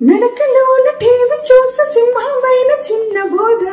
నడకలోన TV చూసి సింహమైన చిన్న బోధ,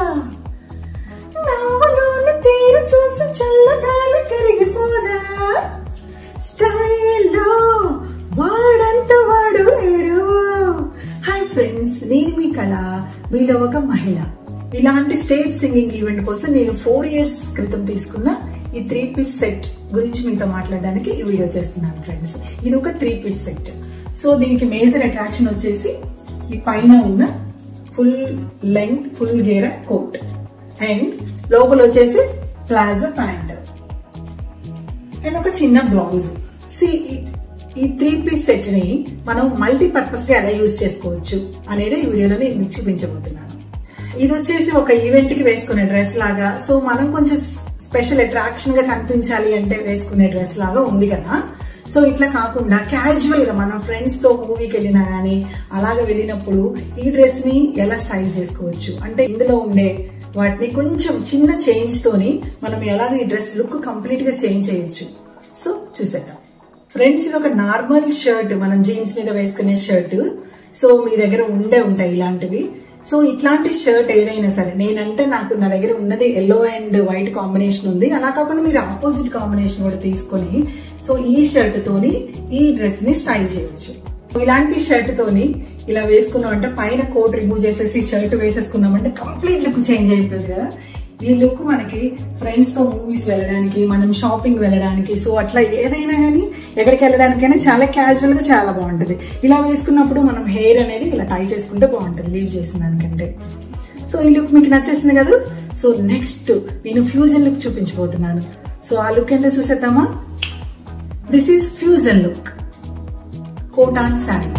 నవ్వులోన తీరు చూసి చల్లగాలి కరిగిపోదా, స్టైల్లో వాడంత వాడు లేడు. హాయ్ ఫ్రెండ్స్, నేను మీ కళ, మీలో ఒక మహిళ. ఇలాంటి స్టేజ్ సింగింగ్ ఈవెంట్ కోసం నేను 4 years క్రితం తీసుకున్న ఈ 3-piece సెట్ గురించి మీతో మాట్లాడడానికి ఈ వీడియో చేస్తున్నాను ఫ్రెండ్స్. ఇది ఒక 3-piece సెట్. సో దీనికి మేజర్ అట్రాక్షన్ వచ్చేసి ఈ పైన ఉన్న ఫుల్ లెంగ్త్ ఫుల్ గేర కోట్ అండ్ లోపల వచ్చేసి ప్లాజో ప్యాంట్ అండ్ ఒక చిన్న బ్లౌజ్. ఈ 3-piece సెట్ ని మనం మల్టీపర్పస్ గా ఎలా యూజ్ చేసుకోవచ్చు అనేది ఈ వీడియోలో నేను మీకు చూపించబోతున్నాను. ఇది వచ్చేసి ఒక ఈవెంట్ కి వేసుకునే డ్రెస్ లాగా, సో మనం కొంచెం స్పెషల్ అట్రాక్షన్ గా కనిపించాలి అంటే వేసుకునే డ్రెస్ లాగా ఉంది కదా. సో ఇట్లా కాకుండా క్యాజువల్ గా మనం ఫ్రెండ్స్ తో మూవీకి వెళ్ళినా గానీ అలాగే వెళ్ళినప్పుడు ఈ డ్రెస్ ని ఎలా స్టైల్ చేసుకోవచ్చు అంటే ఇందులో ఉండే వాటిని కొంచెం చిన్న చేంజ్ తోని మనం ఎలాగ ఈ డ్రెస్ లుక్ కంప్లీట్ గా చేంజ్ చేయొచ్చు. సో చూసేద్దాం ఫ్రెండ్స్. ఇది ఒక నార్మల్ షర్ట్, మనం జీన్స్ మీద వేసుకునే షర్ట్. సో మీ దగ్గర ఉంటాయి ఇలాంటివి. సో ఇట్లాంటి షర్ట్ ఏదైనా సరే, నేనంటే నా దగ్గర ఉన్నది ఎల్లో అండ్ వైట్ కాంబినేషన్ ఉంది. అలా కాకుండా మీరు ఆపోజిట్ కాంబినేషన్ కూడా తీసుకొని సో ఈ షర్ట్ తోని ఈ డ్రెస్ ని స్టైల్ చేయొచ్చు. ఇలాంటి షర్ట్ తోని ఇలా వేసుకున్నామంటే పైన కోట్ రిమూవ్ చేసేసి షర్ట్ వేసేసుకున్నామంటే కంప్లీట్ లుక్ చేంజ్ అయిపోతుంది కదా. ఈ లుక్ మనకి ఫ్రెండ్స్ తో మూవీస్ వెళ్ళడానికి, మనం షాపింగ్ వెళ్ళడానికి, సో అట్లా ఏదైనా కానీ ఎక్కడికి వెళ్ళడానికైనా చాలా క్యాజువల్ గా చాలా బాగుంటుంది. ఇలా వేసుకున్నప్పుడు మనం హెయిర్ అనేది ఇలా టై చేసుకుంటే బాగుంటుంది లీవ్ చేసిన దానికంటే. సో ఈ లుక్ మీకు నచ్చేసింది కదా. సో నెక్స్ట్ నేను ఫ్యూజన్ లుక్ చూపించబోతున్నాను. సో ఆ లుక్ ఏంటో చూసేద్దామా. This is fusion look, coat on sari.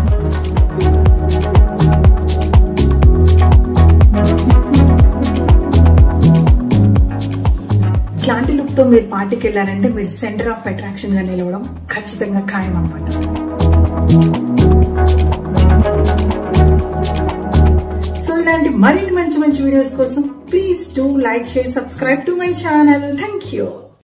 ఇట్లాంటి లుక్ తో మీరు పార్టీకి వెళ్ళారంటే మీరు సెంటర్ ఆఫ్ అట్రాక్షన్ గా నిలవడం ఖచ్చితంగా ఖాయం అన్నమాట. సో ఇలాంటి మరిన్ని మంచి వీడియోస్ కోసం please do like, share, subscribe to my channel. Thank you.